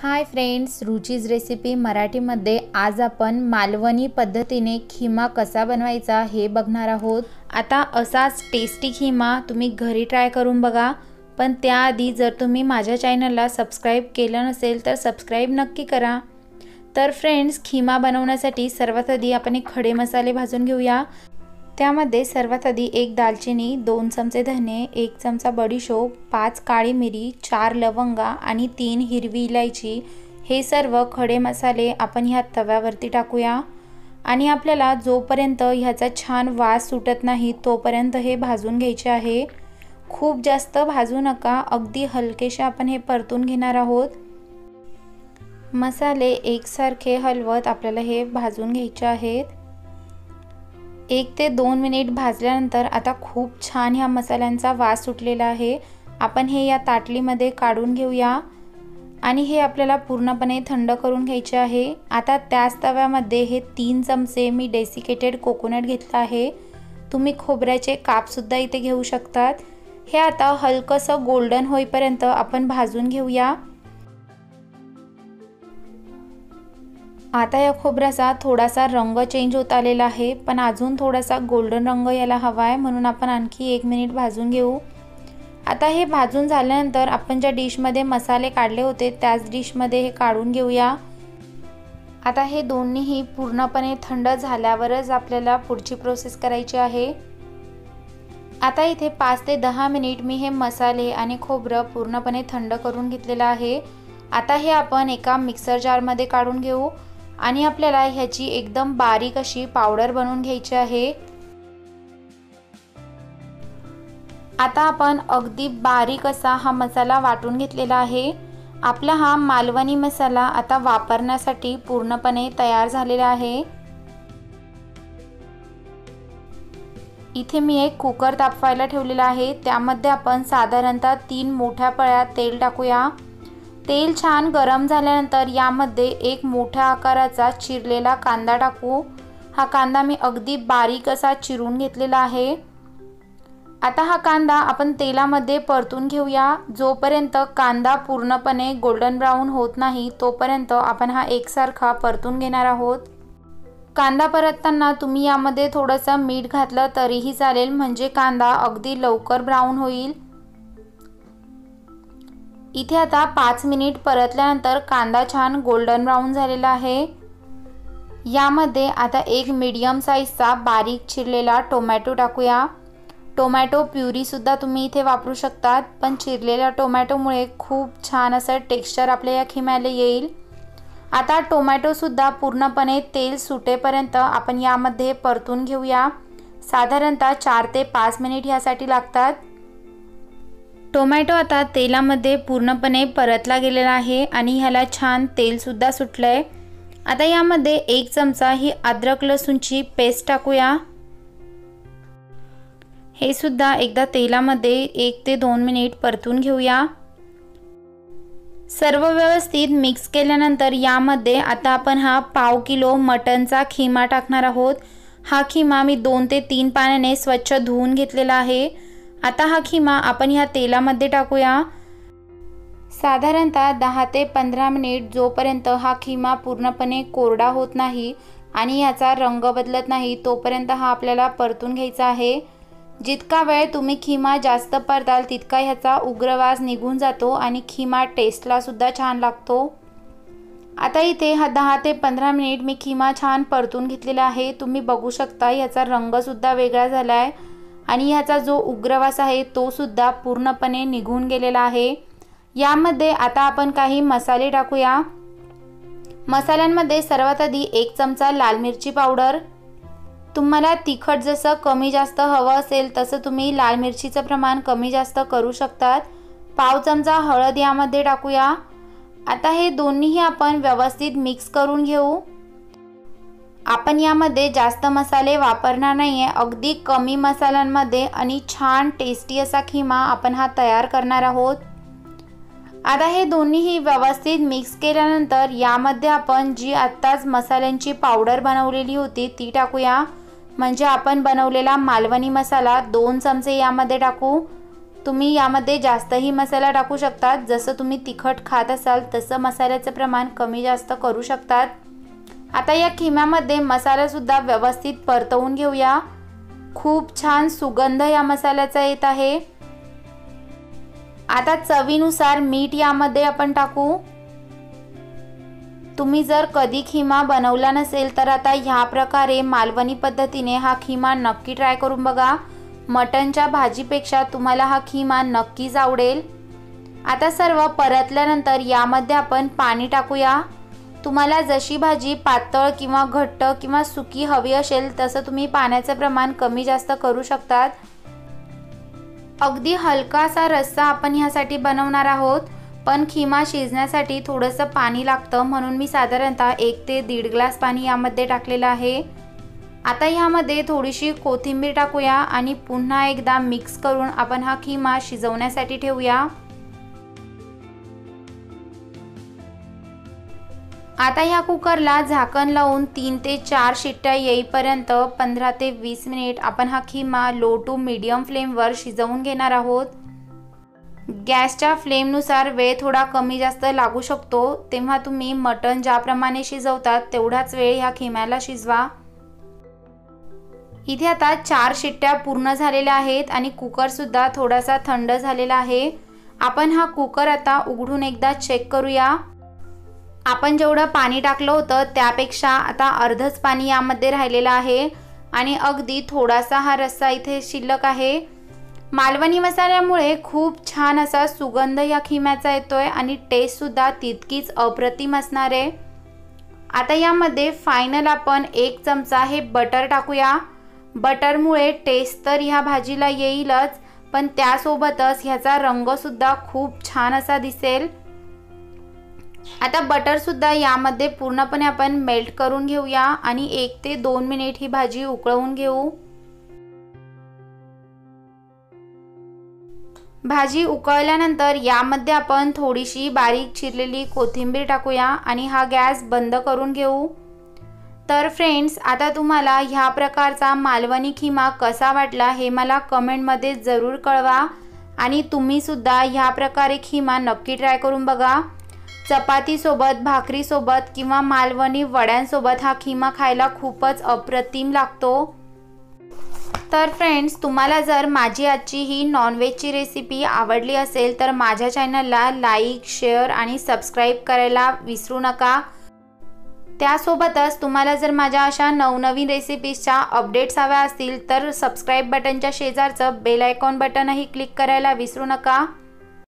Hi friends, रुचीज recipe मराठीमध्ये आज आपण मालवणी पद्धतीने खिमा कसा बनवायचा हे बघणार आहोत। आता असाच टेस्टी खिमा तुम्ही घरी ट्राय करून बघा, पण त्याआधी जर तुम्ही माझ्या चॅनलला सबस्क्राइब केलं नसेल तर सबस्क्राइब नक्की करा। तर फ्रेंड्स, खिमा बनवण्यासाठी सर्वात आधी आपण एक खडे मसाले भाजून घेऊया। त्यामध्ये सर्वात आधी एक दालचिनी, 2 चमचे धने, 1 चमचा बडीशोप, 5 काळी मिरी, 4 लवंगा आणि 3 हिरवी इलायची हे सर्व खडे मसाले आपण ह्या तव्यावरती टाकूया आणि आपल्याला जोपर्यंत ह्याचा छान वास सुटत नाही तोपर्यंत हे भाजून घ्यायचे आहे। खूप जास्त भाजू नका, अगदी हलकेसे आपण हे परतून घेणार आहोत। मसाले एकसारखे हलवत आपल्याला हे भाजून घ्यायचे आहेत। 1 ते 2 मिनिट भाजल्यानंतर आता खूप छान ह्या मसाल्यांचा वास सुटलेला आहे। आपण हे या ताटलीमध्ये काढून घेऊया आणि हे आपल्याला पूर्णपणे थंड करून घ्यायचे आहे। आता त्याच तव्यामध्ये हे 3 चमचे मी डेसिकेटेड कोकोनट घेतला आहे। तुम्ही खोबऱ्याचे काप सुद्धा इथे घेऊ शकतात। हे आता हलकसं गोल्डन होईपर्यंत आपण भाजून घेऊया। आता या खोबऱ्याचा थोडासा रंग चेंज होत आलेला आहे, पण अजून थोडासा गोल्डन रंग याला हवा आहे, म्हणून आपण आणखी 1 मिनिट भाजून घेऊ। आता हे भाजून झाल्यानंतर आपण ज्या डिशमध्ये मसाले काढले होते त्याच डिशमध्ये हे काढून घेऊया। आता हे दोन्हीही पूर्णपणे थंड झाल्यावरच आपल्याला पुढची प्रोसेस करायची आहे। आता इथे 5 ते 10 मिनिट मी हे मसाले आणि खोबरं पूर्णपणे थंड करून घेतलेलं आहे। आता हे आपण एका मिक्सर जारमध्ये काढून घेऊ आणि आपल्याला ह्याची एकदम बारीक अशी पावडर बनवून घ्यायची आहे। आता आपण अगदी बारीक असा हा मसाला वाटून घेतलेला आहे। आपला हा मालवणी मसाला आता वापरण्यासाठी पूर्णपणे तयार झालेला आहे। इथे मी एक कुकर तापवायला ठेवलेला आहे, त्यामध्ये आपण साधारणतः 3 मोठ्या पळ्या तेल टाकूया। तेल छान गरम झाल्यानंतर यामध्ये एक मोठ्या आकाराचा चिरलेला कांदा टाकू। हा कांदा मी अगदी बारीक असा चिरून घेतलेला आहे। आता हा कांदा आपण तेलामध्ये परतून घेऊया। जोपर्यंत कांदा पूर्णपणे गोल्डन ब्राउन होत नाही तोपर्यंत आपण हा एकसारखा परतून घेणार आहोत। कांदा परतताना तुम्ही यामध्ये थोडंसं मीठ घातलं तरीही चालेल, म्हणजे कांदा अगदी लवकर ब्राउन होईल। इथे आता 5 मिनिट परतल्यानंतर कांदा छान गोल्डन ब्राउन झालेला आहे। यामध्ये आता एक मीडियम साइजचा बारीक चिरलेला टोमॅटो टाकूया। टोमॅटो प्युरी सुद्धा तुम्ही इथे वापरू शकतात, पण चिरलेल्या टोमॅटोमुळे खूप छान असं टेक्स्चर आपल्या या खिम्याला येईल। आता टोमॅटो सुद्धा पूर्णपणे तेल सुटेपर्यंत आपण यामध्ये परतून घेऊया। साधारणतः 4 ते 5 मिनिट यासाठी लागतात। टोमॅटो आता तेलामध्ये पूर्णपणे परतला गेलेला आहे आणि ह्याला छान तेल सुद्धा सुटलंय। आता यामध्ये 1 चमचा ही अद्रक लसूणची पेस्ट टाकूया। हे सुद्धा एकदा तेलामध्ये 1 ते 2 मिनिट परतून घेऊया। सर्व व्यवस्थित मिक्स केल्यानंतर यामध्ये आता आपण हा पाव किलो मटनचा खिमा टाकणार आहोत। हा खिमा मी 2 ते 3 पाण्याने स्वच्छ धुवून घेतलेला आहे। आता हा खिमा आपण ह्या तेलामध्ये टाकूया। साधारणतः 10 ते 15 मिनिट जोपर्यंत हा खिमा पूर्णपणे कोरडा होत नाही आणि याचा रंग बदलत नाही तोपर्यंत हा आपल्याला परतून घ्यायचा आहे। जितका वेळ तुम्ही खिमा जास्त परताल तितका ह्याचा उग्रवास निघून जातो आणि खिमा टेस्टला सुद्धा छान लागतो। आता इथे हा 10 ते 15 मिनिट मी खिमा छान परतून घेतलेला आहे। तुम्ही बघू शकता ह्याचा रंग सुद्धा वेगळा झाला आहे आणि ह्याचा जो उग्रवास आहे तो सुद्धा पूर्णपणे निघून गेलेला आहे। यामध्ये आता आपण काही मसाले टाकूया। मसाल्यांमध्ये सर्वात आधी 1 चमचा लाल मिरची पावडर। तुम्हाला तिखट जसं कमी जास्त हवं असेल तसं तुम्ही लाल मिरचीचं प्रमाण कमी जास्त करू शकतात। पाव चमचा हळद यामध्ये टाकूया। आता हे दोन्हीही आपण व्यवस्थित मिक्स करून घेऊ। आपण यामध्ये जास्त मसाले वापरणार नाहीये, अगदी कमी मसाल्यांमध्ये आणि छान टेस्टी असा खिमा आपण हा तयार करणार आहोत। आता हे दोन्हीही व्यवस्थित मिक्स केल्यानंतर यामध्ये आपण जी आत्ताच मसाल्यांची पावडर बनवलेली होती ती टाकूया। म्हणजे आपण बनवलेला मालवणी मसाला 2 चमचे यामध्ये टाकू। तुम्ही यामध्ये जास्तही मसाला टाकू शकतात, जसं तुम्ही तिखट खात असाल तसं मसाल्याचं प्रमाण कमी जास्त करू शकतात। आता या खिम्यामध्ये मसालासुद्धा व्यवस्थित परतवून घेऊया। खूप छान सुगंध या मसाल्याचा येत आहे। आता चवीनुसार मीठ यामध्ये आपण टाकू। तुम्ही जर कधी खिमा बनवला नसेल तर आता ह्या प्रकारे मालवणी पद्धतीने हा खिमा नक्की ट्राय करून बघा। मटणच्या भाजीपेक्षा तुम्हाला हा खिमा नक्कीच आवडेल। आता सर्व परतल्यानंतर यामध्ये आपण पाणी टाकूया। तुम्हाला जशी भाजी पातळ किंवा घट्ट किंवा सुकी हवी असेल तसं तुम्ही पाण्याचं प्रमाण कमी जास्त करू शकतात। अगदी हलकासा रस्सा आपण ह्यासाठी बनवणार आहोत, पण खिमा शिजण्यासाठी थोडंसं पाणी लागतं, म्हणून मी साधारणतः 1 ते 1.5 ग्लास पाणी यामध्ये टाकलेलं आहे। आता ह्यामध्ये थोडीशी कोथिंबीर टाकूया आणि पुन्हा एकदा मिक्स करून आपण हा खिमा शिजवण्यासाठी ठेवूया। आता ह्या कुकरला झाकण लावून 3 ते 4 शिट्ट्या येईपर्यंत 15 ते 20 मिनिट आपण हा खिमा लो टू मीडियम फ्लेमवर शिजवून घेणार आहोत। गॅसच्या फ्लेमनुसार वेळ थोडा कमी जास्त लागू शकतो, तेव्हा तुम्ही मटण ज्याप्रमाणे शिजवतात तेवढाच वेळ ह्या खिम्याला शिजवा। इथे आता 4 शिट्ट्या पूर्ण झालेल्या आहेत आणि कुकर सुद्धा थोडासा थंड झालेला आहे। आपण हा कुकर आता उघडून एकदा चेक करूया। आपण जेवढं पाणी टाकलं होतं त्यापेक्षा आता अर्धच पाणी यामध्ये राहिलेलं आहे आणि अगदी थोडासा हा रस्सा इथे शिल्लक आहे। मालवणी मसाल्यामुळे खूप छान असा सुगंध या खिम्याचा येतोय आणि टेस्ट सुद्धा तितकीच अप्रतिम असणार आहे। आता यामध्ये फायनल आपण 1 चमचा हे बटर टाकूया। बटरमुळे टेस्ट तर ह्या भाजीला येईलच, पण त्यासोबतच ह्याचा रंग सुद्धा खूप छान असा दिसेल। आता बटर सुद्धा यामध्ये पूर्णपणे आपण मेल्ट करून घेऊया आणि 1 ते 2 मिनिट ही भाजी उकळवून घेऊ। भाजी उकळल्यानंतर यामध्ये आपण थोडीशी बारीक चिरलेली कोथिंबीर टाकूया आणि हा गॅस बंद करून घेऊ। तर फ्रेंड्स, आता तुम्हाला ह्या प्रकारचा मालवणी खिमा कसा वाटला हे मला कमेंटमध्ये जरूर कळवा आणि तुम्ही सुद्धा ह्या प्रकारे खिमा नक्की ट्राय करून बघा। चपातीसोबत, भाकरीसोबत किंवा मालवणी वड्यांसोबत हा खिमा खायला खूपच अप्रतिम लागतो। तर फ्रेंड्स, तुम्हाला जर माझी आजची ही नॉनव्हेजची रेसिपी आवडली असेल तर माझ्या चॅनलला लाईक, शेअर आणि सबस्क्राईब करायला विसरू नका। त्यासोबतच तुम्हाला जर माझ्या अशा नवनवीन रेसिपीजच्या अपडेट्स हव्या असतील तर सबस्क्राईब बटनच्या शेजारचं बेल आयकॉन बटनही क्लिक करायला विसरू नका।